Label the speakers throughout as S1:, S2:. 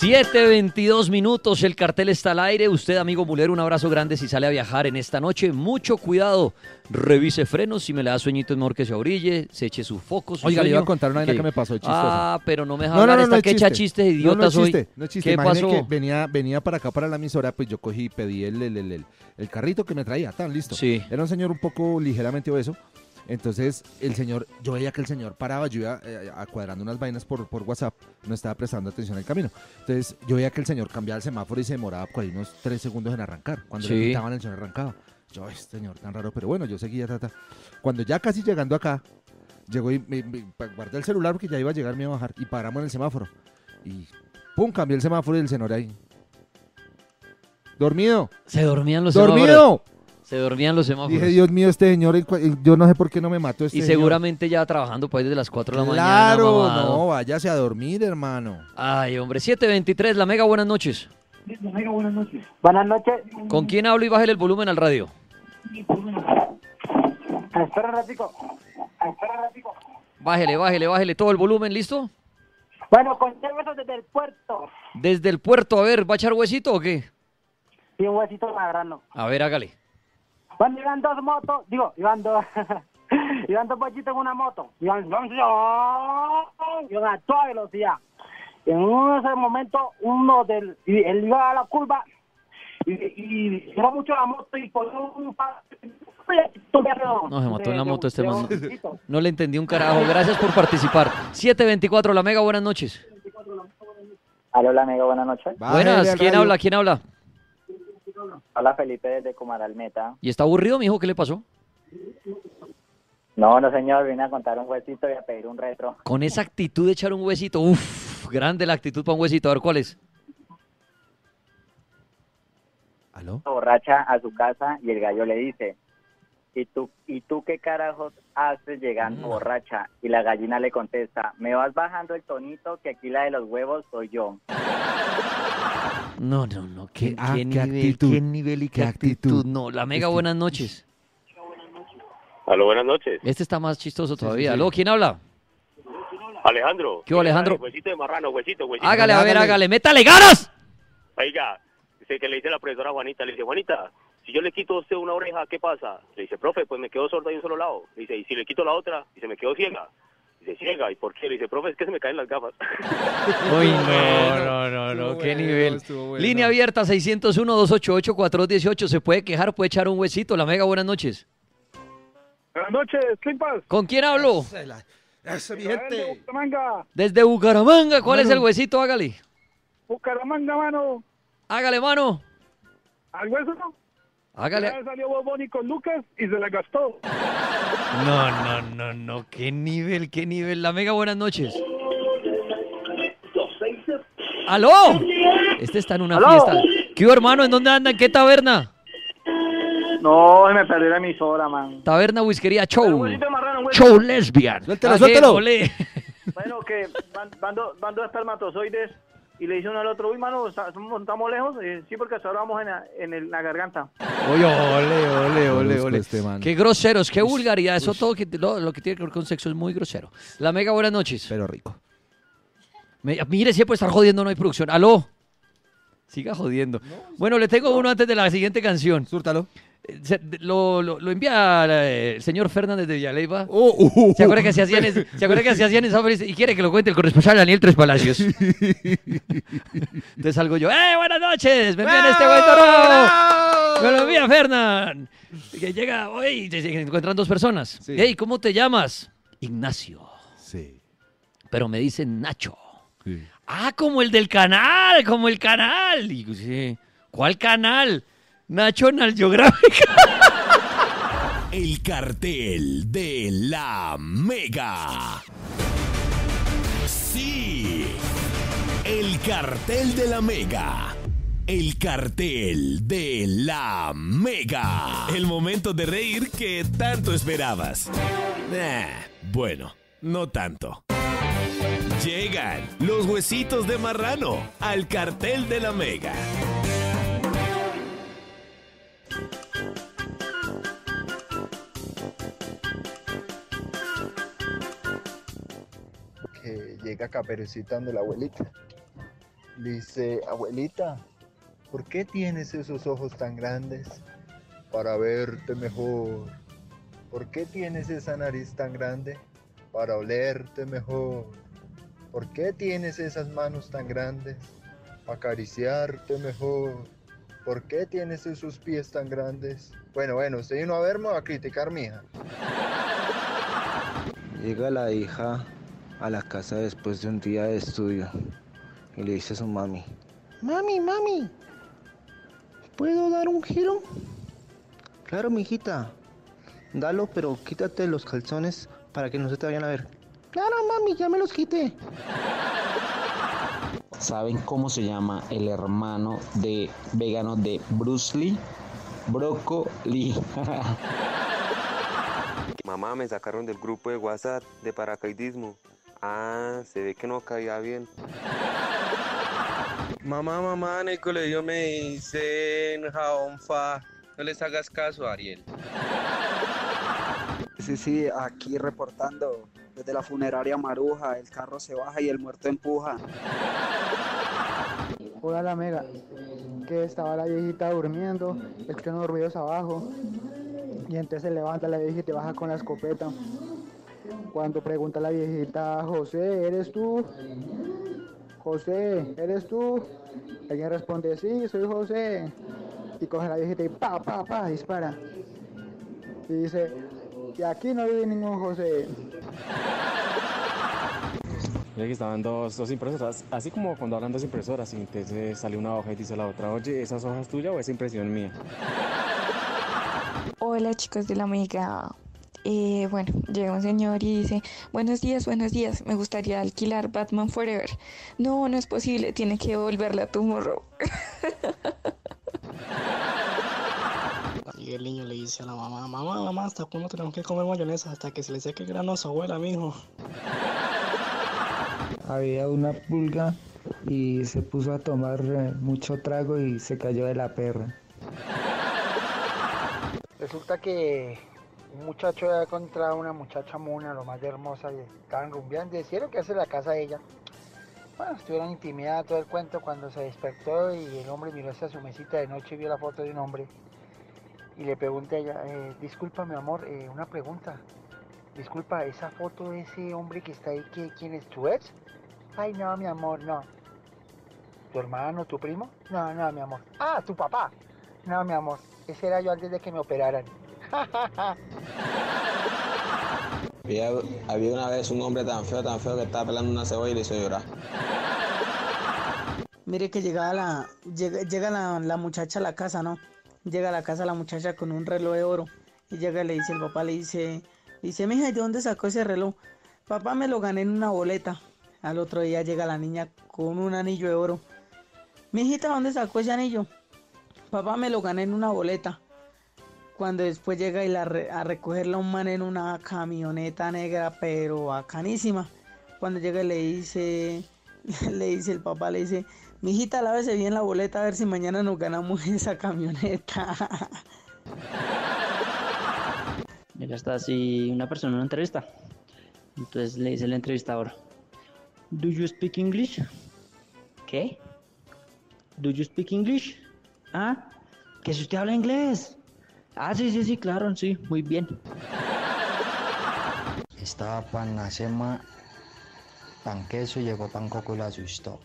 S1: 7:22, el cartel está al aire. Usted, amigo mulero, un abrazo grande si sale a viajar en esta noche. Mucho cuidado, revise frenos, si me le da sueñito es mejor que se obrille, se eche sus focos.
S2: Oiga, le iba a contar una vaina que me pasó chistosa.
S1: Ah, pero no me deja hablar, esta que echa chistes, idiota soy.
S2: No es chiste,
S1: ¿Qué
S2: imagine
S1: pasó?
S2: que venía para acá, para la emisora, pues yo cogí y pedí el carrito que me traía, tan listo.
S1: Sí.
S2: Era un señor un poco ligeramente obeso. Entonces, yo veía que el señor paraba, yo iba cuadrando unas vainas por WhatsApp, no estaba prestando atención al camino. Entonces, yo veía que el señor cambiaba el semáforo y se demoraba por ahí unos 3 segundos en arrancar. Cuando le quitaban, el señor arrancaba. Yo, señor, tan raro, pero bueno, yo seguía, Cuando ya casi llegando acá, llegó y me guardé el celular porque ya iba a llegar, me iba a bajar, y paramos en el semáforo. Y, pum, cambié el semáforo y el señor ahí. ¡Dormido!
S1: Se dormían los semáforos.
S2: ¡Dormido!
S1: Se dormían los semáforos.
S2: Dije, Dios mío, este señor, yo no sé por qué no me mató este
S1: Y
S2: señor.
S1: seguramente ya trabajando pues desde las 4 de la mañana.
S2: Claro,
S1: mamado.
S2: no, váyase a dormir, hermano.
S1: Ay, hombre, 7:23, la Mega, buenas noches.
S3: Buenas noches. Buenas noches.
S1: ¿Con quién hablo y bájale el volumen al radio?
S3: Espera un ratico.
S1: Bájele todo el volumen, ¿listo?
S3: Bueno, con huesos desde el puerto.
S1: Desde el puerto, a ver, ¿va a echar huesito o qué?
S3: Y un huesito magrano.
S1: A ver, hágale.
S3: Bueno, iban dos motos, iban dos pollitos en una moto. Iban a toda velocidad. Y en ese momento, él iba a la curva y era mucho la moto y por un
S1: No, se mató en la moto este man. No le entendí un carajo. Gracias por participar. 7:24, la Mega, buenas noches.
S4: Aló, la Mega, buenas noches.
S1: Buenas, ¿quién habla?
S4: Hola, Felipe desde Comaral Meta.
S1: ¿Y está aburrido, mijo? ¿Qué le pasó?
S4: No, señor, vine a contar un huesito y a pedir un retro.
S1: Con esa actitud de echar un huesito, grande la actitud para un huesito. A ver, ¿cuál es?
S2: ¿Aló?
S4: Borracha a su casa y el gallo le dice, ¿y tú qué carajos haces llegando borracha? Y la gallina le contesta, me vas bajando el tonito que aquí la de los huevos soy yo.
S1: No, qué nivel y qué actitud. No, la Mega, buenas noches.
S5: Aló, buenas noches.
S1: Este está más chistoso todavía. Sí. Aló, ¿quién habla?
S5: Alejandro.
S1: ¿Qué hubo, Alejandro?
S5: Huesito de marrano, huesito.
S1: Hágale, métale ganas.
S5: Oiga, dice que le dice la profesora Juanita, le dice, Juanita, si yo le quito a usted una oreja, ¿qué pasa? Le dice, profe, pues me quedo sorda de un solo lado. Le dice, ¿y si le quito la otra? Dice, me quedo ciega. Dice, ciega, ¿y por qué? Le dice, profe, es que se me caen las gafas.
S1: Uy, no, qué nivel. Bueno. Línea abierta, 601-288-4218. Se puede quejar, puede echar un huesito. La Mega, buenas noches.
S6: Buenas noches, Climpas.
S1: ¿Con quién hablo?
S2: Esa mi gente.
S6: Bucaramanga.
S1: Desde Bucaramanga, ¿cuál es el huesito? Hágale.
S6: Bucaramanga, mano.
S1: Hágale, mano.
S6: ¿Al hueso?
S1: Hágale.
S6: Ya salió Boboni con Lucas y se la gastó.
S1: No, qué nivel. La Mega, buenas noches. ¡Aló! Este está en una fiesta. ¿Qué hubo, hermano? ¿En dónde anda? ¿En qué taberna?
S4: No, se me perdió la emisora, man.
S1: Taberna, whiskería, show.
S4: Marrano,
S1: show lesbian.
S2: Suéltelo.
S4: Bueno, que van dos espermatozoides y le dice uno al otro, uy, mano, ¿estamos lejos? Sí, porque hasta ahora vamos en la garganta.
S1: Oye, ole.
S2: Este man.
S1: Qué groseros, qué vulgaridad. Eso todo lo que tiene que ver con sexo es muy grosero. La Mega, buenas noches.
S2: Pero rico.
S1: Mire, siempre estar jodiendo, no hay producción. ¿Aló? Siga jodiendo. Bueno, le tengo uno antes de la siguiente canción.
S2: Súrtalo.
S1: Lo envía el señor Fernández de Villaleyva. ¿Se acuerda que se hacían eso? Y quiere que lo cuente el corresponsal Daniel Tres Palacios. Entonces salgo yo, buenas noches, me envían este güey toro. Me lo envía Fernán. Que llega hoy y se encuentran dos personas.
S2: Sí.
S1: Hey, ¿cómo te llamas? Ignacio.
S2: Sí.
S1: Pero me dicen Nacho.
S2: Sí.
S1: Ah, como el del canal, como el canal. Y digo, sí, ¿cuál canal? National Geographic.
S7: El cartel de la Mega. Sí, el cartel de la Mega. El cartel de la Mega. El momento de reír que tanto esperabas. Bueno, no tanto. Llegan los huesitos de marrano al cartel de la Mega.
S8: Que llega Caperucita donde la abuelita Le dice, abuelita, ¿por qué tienes esos ojos tan grandes? Para verte mejor. ¿Por qué tienes esa nariz tan grande? Para olerte mejor. ¿Por qué tienes esas manos tan grandes? Para acariciarte mejor. ¿Por qué tienes esos pies tan grandes? Bueno, usted vino a verme o a criticar, mija.
S9: Llega la hija a la casa después de un día de estudio y le dice a su mami: Mami, ¿puedo dar un giro? Claro, mijita, dalo, pero quítate los calzones para que no se te vayan a ver. Claro, mami, ya me los quité.
S10: ¿Saben cómo se llama el hermano de vegano de Bruce Lee? Brócoli.
S11: Mamá, me sacaron del grupo de WhatsApp de paracaidismo. Ah, se ve que no caía bien.
S12: Mamá, en el colegio me dicen jaonfa. No les hagas caso, Ariel.
S13: Sí, aquí reportando desde la funeraria Maruja. El carro se baja y el muerto empuja.
S14: Hola, la Mega, que estaba la viejita durmiendo, escuchando ruidos abajo, y entonces se levanta la viejita y baja con la escopeta. Cuando pregunta la viejita: José, ¿eres tú? José, ¿eres tú? Alguien responde: sí, soy José. Y coge a la viejita y pa, dispara. Y dice: y aquí no vive ningún José.
S15: Mira que estaban dos impresoras, así como cuando hablan dos impresoras, y entonces sale una hoja y dice la otra: oye, ¿esa hoja es tuya o es impresión mía?
S16: Hola, chicos de la Mega. Bueno, llega un señor y dice: buenos días, me gustaría alquilar Batman Forever. No es posible, tiene que devolverla a Tomorrow.
S17: Y el niño le dice a la mamá: mamá, ¿hasta cuándo tenemos que comer mayonesa? Hasta que se le seque el grano a su abuela, mijo.
S18: Había una pulga y se puso a tomar mucho trago y se cayó de la perra.
S14: Resulta que un muchacho había encontrado una muchacha mona, lo más de hermosa, y estaban rumbeando y decían que hace la casa de ella. Bueno, estuvieron en intimidad todo el cuento cuando se despertó y el hombre miró hacia su mesita de noche y vio la foto de un hombre. Y le pregunta a ella: disculpa, mi amor, una pregunta. Disculpa, ¿esa foto de ese hombre que está ahí, quién es, tu ex? Ay, no, mi amor, no. ¿Tu hermano, tu primo? No, mi amor. Ah, ¿tu papá? No, mi amor, ese era yo antes de que me operaran.
S10: Había una vez un hombre tan feo que estaba pelando una cebolla y le hizo llorar.
S19: Mire que llega la muchacha a la casa, ¿no? Llega a la casa la muchacha con un reloj de oro. Y llega y le dice el papá, le dice: mija, ¿de dónde sacó ese reloj? Papá, me lo gané en una boleta. Al otro día llega la niña con un anillo de oro. Mijita, ¿dónde sacó ese anillo? Papá, me lo gané en una boleta. Cuando después llega y a recogerla un man en una camioneta negra, pero bacanísima. Cuando llega y le dice el papá, le dice: mijita, lávese bien la boleta a ver si mañana nos ganamos esa camioneta.
S20: Llega hasta así una persona en una entrevista. Entonces le dice el entrevistador: ¿Do you speak English? ¿Qué? ¿Do you speak English? Ah, que si usted habla inglés. Ah, sí, claro, sí, muy bien.
S21: Estaba pan la sema, pan queso y llegó pan coco y la asustó.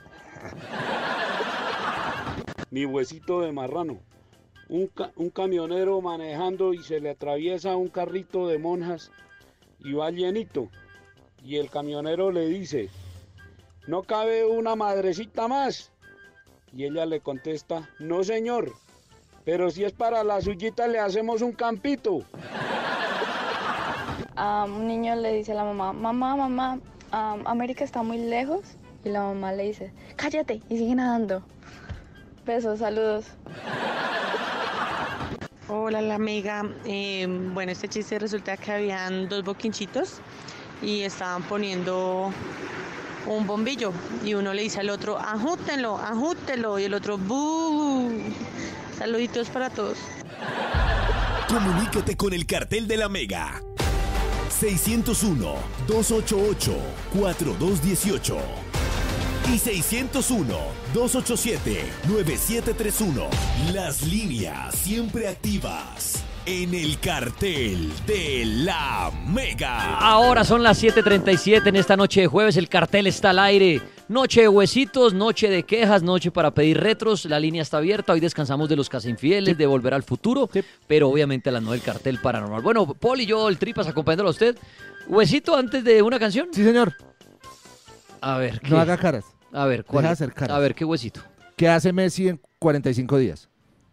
S22: Mi huesito de marrano. Un camionero manejando y se le atraviesa un carrito de monjas y va llenito. Y el camionero le dice: ¿no cabe una madrecita más? Y ella le contesta: no, señor, pero si es para la suyita le hacemos un campito.
S16: Un niño le dice a la mamá: América está muy lejos. Y la mamá le dice: cállate, y sigue nadando. Besos, saludos.
S23: Hola, la amiga. Bueno, este chiste resulta que habían dos boquinchitos y estaban poniendo un bombillo y uno le dice al otro: ajútenlo, y el otro: ¡bú! Saluditos para todos.
S7: Comunícate con el Cartel de la Mega. 601-288-4218. y 601-287-9731. Las líneas siempre activas en el cartel de la Mega.
S1: Ahora son las 7:37 en esta noche de jueves. El cartel está al aire. Noche de huesitos, noche de quejas, noche para pedir retros. La línea está abierta. Hoy descansamos de los casainfieles, de Volver al Futuro. Pero obviamente a las 9 del cartel paranormal. Bueno, Paul y yo, el Tripas, acompañándolo a usted. ¿Huesito antes de una canción?
S2: Sí, señor.
S1: A ver, ¿qué?
S2: No haga caras.
S1: A ver, ¿cuál?
S2: Deja de hacer caras.
S1: A ver, ¿qué huesito?
S2: ¿Qué hace Messi en 45 días?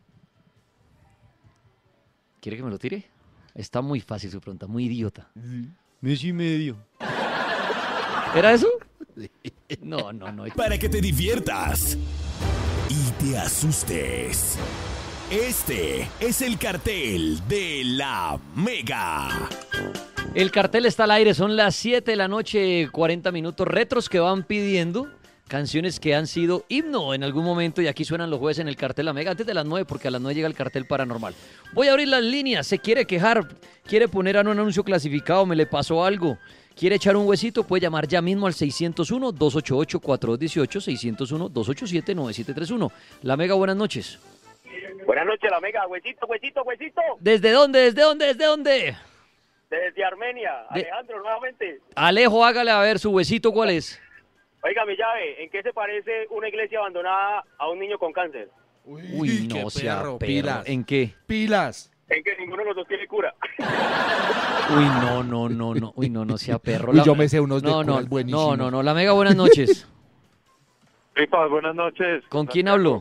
S1: ¿Quiere que me lo tire? Está muy fácil su pregunta, muy idiota. Messi y medio. ¿Era eso? No.
S7: Para que te diviertas y te asustes. Este es el cartel de la Mega.
S1: El cartel está al aire, son las 7 de la noche, 40 minutos. Retros que van pidiendo canciones que han sido himno en algún momento y aquí suenan los jueves en el cartel La Mega antes de las 9 porque a las 9 llega el cartel paranormal. Voy a abrir las líneas, se quiere quejar, quiere poner a un anuncio clasificado, me le pasó algo, quiere echar un huesito, puede llamar ya mismo al 601-288-4218, 601-287-9731. La Mega, buenas noches.
S3: Buenas noches, La Mega. Huesito.
S1: ¿Desde dónde?
S3: Desde Armenia. Alejandro, nuevamente.
S1: Alejo, hágale a ver su huesito, ¿cuál es?
S3: Oiga, mi llave, ¿en qué se parece una iglesia abandonada a un niño con cáncer?
S1: Uy, no sea perro.
S2: Pilas.
S1: ¿En qué?
S2: Pilas.
S3: En que ninguno de los dos tiene cura.
S1: Uy, no. Uy, no sea perro.
S2: Uy, yo me sé unos de curas buenísimos.
S1: No. La Mega, buenas noches.
S3: Tripas, buenas noches.
S1: ¿Con quién hablo?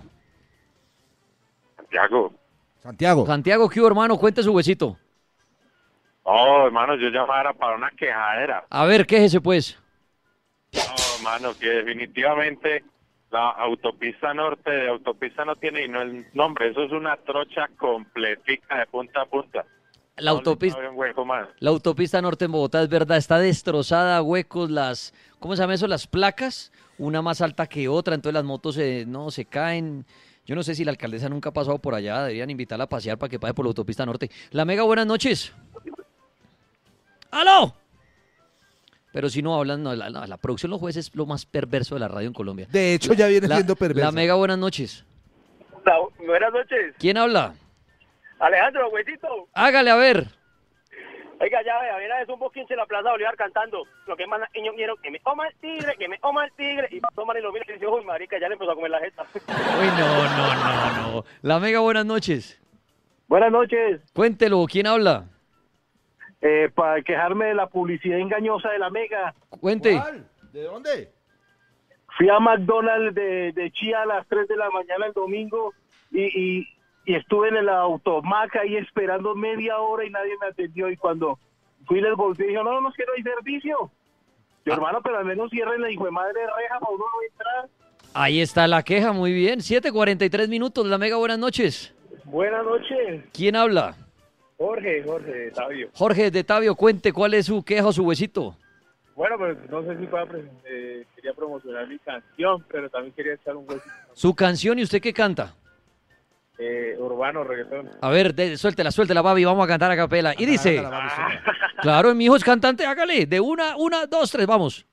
S3: Santiago,
S1: ¿qué hubo, hermano? Cuente su huesito.
S3: Oh, hermano, yo llamara para una quejadera.
S1: A ver, quéjese pues.
S3: No, hermano, que definitivamente la autopista norte de autopista no tiene no el nombre. Eso es una trocha completica de punta a punta.
S1: La autopista,
S3: no hay un hueco más.
S1: La autopista norte en Bogotá, es verdad, está destrozada, huecos, ¿cómo se llama eso? Las placas, una más alta que otra, entonces las motos se caen. Yo no sé si la alcaldesa nunca ha pasado por allá, deberían invitarla a pasear para que pase por la autopista norte. La Mega, buenas noches. ¡Aló! Pero si no hablan, la producción los jueves es lo más perverso de la radio en Colombia.
S2: De hecho, ya viene siendo perverso.
S1: La Mega, buenas noches.
S3: Buenas noches.
S1: ¿Quién habla?
S3: Alejandro, huesito.
S1: Hágale, a ver.
S3: Oiga, ya vea, es un boquinche en la Plaza Bolívar cantando. Lo que más niños quiero, que me coma el tigre. Y toman y lo miran y dicen, uy, marica, ya le empezó a comer la jeta.
S1: Uy, no. La Mega, buenas noches.
S3: Buenas noches.
S1: Cuéntelo, ¿quién habla?
S3: Para quejarme de la publicidad engañosa de La Mega.
S1: Cuente.
S2: ¿Cuál? ¿De dónde?
S3: Fui a McDonald's de Chía a las 3 de la mañana el domingo y estuve en el automac ahí esperando media hora y nadie me atendió. Y cuando fui les golpeé y dije, no quiero ir servicio. Yo, hermano, pero al menos cierren la hijo de madre reja para uno no entrar.
S1: Ahí está la queja, muy bien. 7:43 minutos, La Mega, buenas noches.
S3: Buenas noches.
S1: ¿Quién habla?
S3: Jorge de Tabio.
S1: Jorge de Tabio, cuente cuál es su queja o su huesito.
S3: Bueno, pues no sé si quería promocionar mi canción, pero también quería echar un huesito.
S1: Su canción, ¿y usted qué canta?
S3: Urbano, reggaetón.
S1: A ver, suéltela, Babi, vamos a cantar a capela. Y dice, claro, mi hijo es cantante, hágale, de una, dos, tres, vamos.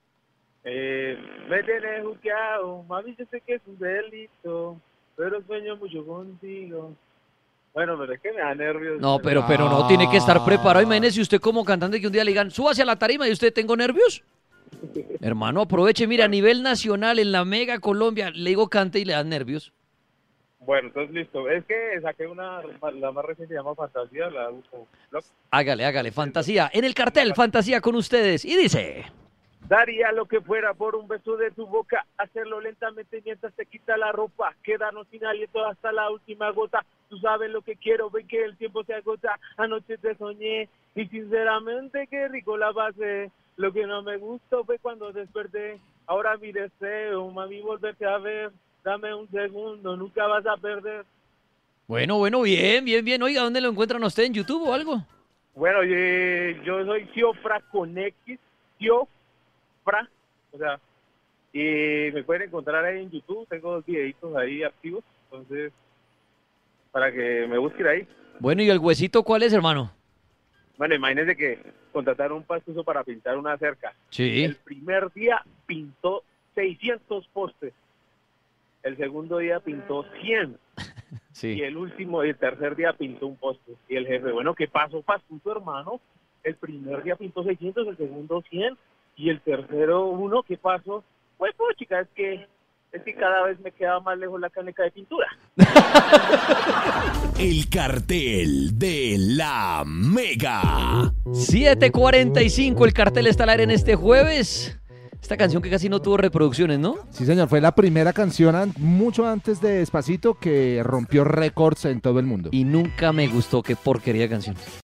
S3: Me tienes juzgado, mami, yo sé que es un delito, pero sueño mucho contigo. Bueno, pero es que me da nervios.
S1: No, pero no, tiene que estar preparado. Imagínese usted como cantante que un día le digan, súbase a la tarima y usted, ¿tengo nervios? Hermano, aproveche, mira, a nivel nacional, en La Mega Colombia, le digo cante y le dan nervios.
S3: Bueno, entonces listo. Es que saqué la más reciente, se llama Fantasía, la uso.
S1: Hágale, Fantasía. En el cartel, Fantasía con ustedes. Y dice...
S3: Daría lo que fuera por un beso de tu boca, hacerlo lentamente mientras te quita la ropa, quedarnos sin aliento hasta la última gota. Tú sabes lo que quiero, ven que el tiempo se agota. Anoche te soñé y sinceramente qué rico la pasé. Lo que no me gustó fue cuando desperté. Ahora mi deseo, mami, volverte a ver. Dame un segundo, nunca vas a perder.
S1: Bueno, bien. Oiga, ¿dónde lo encuentran a usted? ¿En YouTube o algo?
S3: Bueno, yo soy Ciofra con X, Ciofra, o sea, y me pueden encontrar ahí en YouTube, tengo 2 videitos ahí activos, entonces, para que me busquen ahí.
S1: Bueno, ¿y el huesito cuál es, hermano?
S3: Bueno, imagínense que contrataron un pastuso para pintar una cerca.
S1: Sí.
S3: El primer día pintó 600 postes. El segundo día pintó 100.
S1: Sí.
S3: Y el tercer día pintó un poste. Y el jefe, bueno, ¿qué pasó, Pastuto, hermano? El primer día pintó 600, el segundo 100, y el tercero 1, ¿qué pasó? Pues, chica, es que cada vez me quedaba más lejos la caneca de pintura.
S7: El cartel de la Mega.
S1: 7:45, el cartel está al aire en este jueves. Esta canción que casi no tuvo reproducciones, ¿no?
S2: Sí, señor, fue la primera canción mucho antes de Despacito que rompió récords en todo el mundo.
S1: Y nunca me gustó, qué porquería de canción.